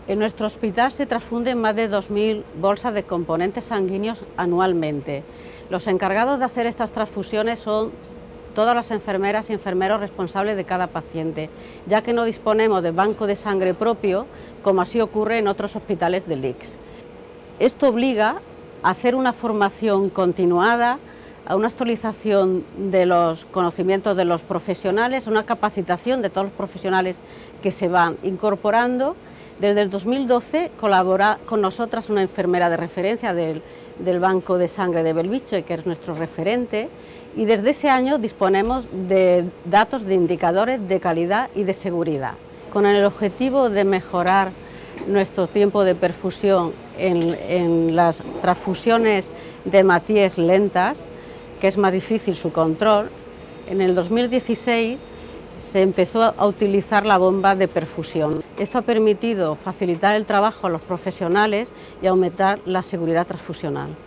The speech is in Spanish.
En nuestro hospital se transfunden más de 2.000 bolsas de componentes sanguíneos anualmente. Los encargados de hacer estas transfusiones son todas las enfermeras y enfermeros responsables de cada paciente, ya que no disponemos de banco de sangre propio, como así ocurre en otros hospitales del ICS. Esto obliga a hacer una formación continuada, a una actualización de los conocimientos de los profesionales, a una capacitación de todos los profesionales que se van incorporando. Desde el 2012 colabora con nosotras una enfermera de referencia del Banco de Sangre de Bellvitge, que es nuestro referente, y desde ese año disponemos de datos de indicadores de calidad y de seguridad. Con el objetivo de mejorar nuestro tiempo de perfusión en las transfusiones de hematíes lentas, que es más difícil su control, en el 2016 se empezó a utilizar la bomba de perfusión. Esto ha permitido facilitar el trabajo a los profesionales y aumentar la seguridad transfusional.